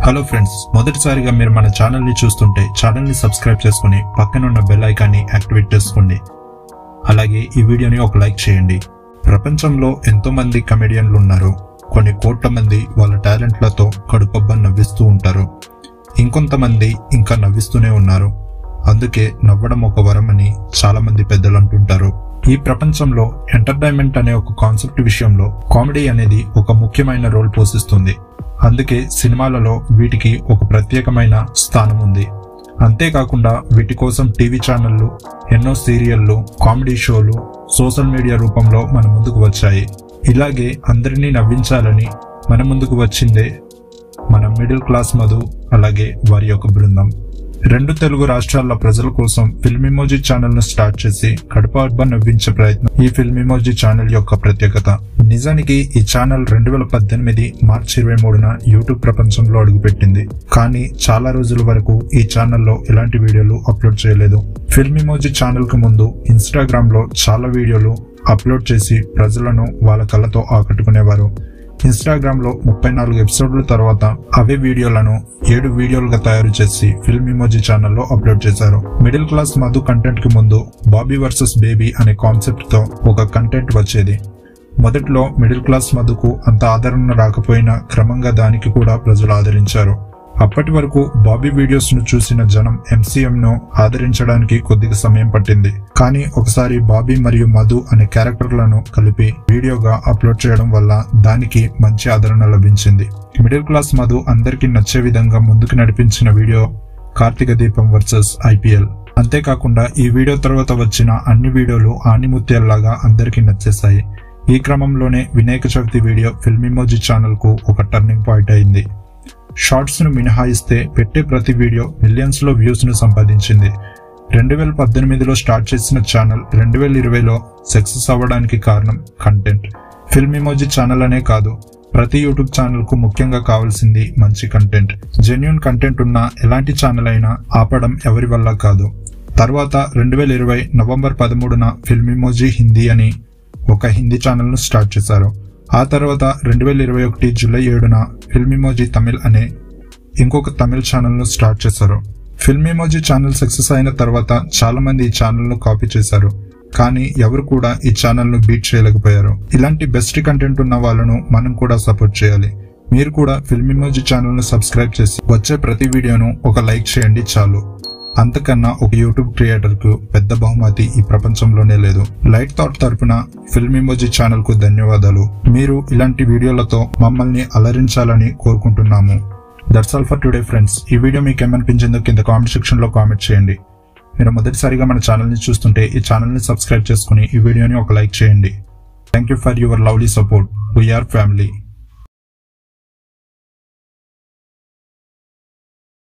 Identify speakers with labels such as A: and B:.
A: Hello friends, మొదటిసారిగా మీరు మన ఛానల్ ని చూస్తుంటే ఛానల్ ని సబ్స్క్రైబ్ చేసుకుని పక్కన ఉన్న బెల్ ఐకాన్ ని యాక్టివేట్ చేసుకోండి. అలాగే ఈ వీడియోని ఒక లైక్ చేయండి. ప్రపంచంలో ఎంతో మంది కమెడియన్లు ఉన్నారు. కొన్ని కోట్ల మంది వాళ్ళ టాలెంట్లతో కడుపబ్బా నవ్విస్తూ ఉంటారు. ఇంకొంతమంది ఇంకా నవ్విస్తూనే ఉన్నారు. అందుకే నవ్వడం ఒక వరం అని చాలా మంది పెద్దలు అంటుంటారు. ఈ ప్రపంచంలో ఎంటర్టైన్మెంట్ అనే ఒక కాన్సెప్ట్ విషయంలో కామెడీ అనేది ఒక ముఖ్యమైన రోల్ పోషిస్తుంది. అందుకే సినిమాలలో వీటికి ఒక ప్రత్యేకమైన స్థానం ఉంది. అంతేకాకుండా వీటి కోసం టీవీ ఛానళ్లు, ఎన్నో సీరియళ్లు, కామెడీ షోలు సోషల్ మీడియా రూపంలో మన ముందుకు వచ్చాయి. ఇలాగే అందరినీ నవ్వించాలని మన ముందుకు వచ్చిందే మన మిడిల్ క్లాస్ మధు, అలాగే వారి యొక్క బృందం. 2 తెలుగు రాష్ట్రాల ప్రజల కోసం ఫిల్మిమోజీ ఛానల్ ను స్టార్ట్ చేసి కడుపబ్బా నవ్వించే ప్రయత్నం ఈ ఫిల్మిమోజీ ఛానల్ యొక్క ప్రత్యేకత. నిజానికి ఈ ఛానల్ 2018 మార్చి 23న యూట్యూబ్ ప్రపంచంలో అడుగుపెట్టింది. కానీ చాలా రోజుల వరకు ఈ ఛానల్లో ఎలాంటి వీడియోలు అప్లోడ్ చేయలేదు. ఫిల్మిమోజీ ఛానల్ కు ముందు ఇన్స్టాగ్రామ్ లో చాలా వీడియోలు అప్లోడ్ చేసి ప్రజలను వాళ్ళ కళ్ళతో ఆకట్టుకునేవారు. ఇన్స్టాగ్రామ్ లో 34 ఎపిసోడ్ల తర్వాత అవే వీడియోలను 7 వీడియోలుగా తయారు చేసి ఫిల్మిమోజీ ఛానల్లో అప్లోడ్ చేశారు. మిడిల్ క్లాస్ మధు కంటెంట్ కి ముందు బాబీ వర్సెస్ బేబీ అనే కాన్సెప్ట్ తో ఒక కంటెంట్ వచ్చేది. మొదట్లో మిడిల్ క్లాస్ మధుకు అంత ఆదరణ రాకపోయినా క్రమంగా దానికి కూడా ప్రజలు ఆదరించారు. అప్పటి వరకు బాబీ వీడియోస్ ను చూసిన జనం ఎంసీఎం ను ఆదరించడానికి కొద్దిగా సమయం పట్టింది. కానీ ఒకసారి బాబీ మరియు మధు అనే క్యారెక్టర్లను కలిపి వీడియోగా అప్లోడ్ చేయడం వల్ల దానికి మంచి ఆదరణ లభించింది. మిడిల్ క్లాస్ మధు అందరికీ నచ్చే విధంగా ముందుకు నడిపించిన వీడియో కార్తీక దీపం వర్సెస్ ఐపీఎల్. అంతేకాకుండా ఈ వీడియో తర్వాత వచ్చిన అన్ని వీడియోలు ఆణిముత్యాల్లాగా అందరికీ నచ్చేశాయి. ఈ క్రమంలోనే Vinayaka Chavithi video Filmymoji channel కు ఒక టర్నింగ్ పాయింట్ అయింది. షార్ట్స్ ను మినహాయిస్తే పెట్టే ప్రతి వీడియో మిలియన్స్ లో వ్యూస్ ను సంపాదించింది. 2018లో స్టార్ట్ చేసిన ఛానల్ 2020లో సక్సెస్ అవ్వడానికి కారణం కంటెంట్. ఫిల్మిమోజీ ఛానల్ అనే కాదు, ప్రతి యూట్యూబ్ ఛానల్ కు ముఖ్యంగా కావాల్సింది మంచి కంటెంట్. జెన్యూన్ కంటెంట్ ఉన్న ఎలాంటి ఛానల్ అయినా ఆపడం ఎవరి వల్ల కాదు. తర్వాత 2020 నవంబర్ 13న ఫిల్మిమోజీ హిందీ అని ఒక హిందీ ఛానల్ ను స్టార్ట్ చేశారు. ఆ తర్వాత 2021 జూలై 7న ఫిల్మిమోజీ తమిళ్ అనే ఇంకొక తమిళ్ ఛానల్ ను స్టార్ట్ చేశారు. ఫిల్మిమోజీ ఛానల్ సక్సెస్ అయిన తర్వాత చాలా మంది ఈ ఛానల్ ను కాపీ చేశారు. కానీ ఎవరు కూడా ఈ ఛానల్ ను బీట్ చేయలేకపోయారు. ఇలాంటి బెస్ట్ కంటెంట్ ఉన్న వాళ్ళను మనం కూడా సపోర్ట్ చేయాలి. మీరు కూడా ఫిల్మిమోజీ ఛానల్ ను సబ్స్క్రైబ్ చేసి వచ్చే ప్రతి వీడియోను ఒక లైక్ చేయండి చాలు. అంతకన్నా ఒక యూట్యూబ్ క్రియేటర్ కు పెద్ద బహుమతి ఈ ప్రపంచంలోనే లేదు. లైట్ థాట్ తరపున ఫిల్మిమోజీ ఛానల్ కు ధన్యవాదాలు. మీరు ఇలాంటి వీడియోలతో మమ్మల్ని అలరించాలని కోరుకుంటున్నాము. That's all for today friends. ఈ వీడియో మీకు ఏమనిపించిందో కింద కామెంట్ సెక్షన్ లో కామెంట్ చేయండి. మీరు మొదటిసారిగా మన ఛానల్ ని చూస్తుంటే ఈ ఛానల్ ని సబ్స్క్రైబ్ చేసుకుని ఈ వీడియోని ఒక లైక్ చేయండి. Thank you for your lovely support. We are family.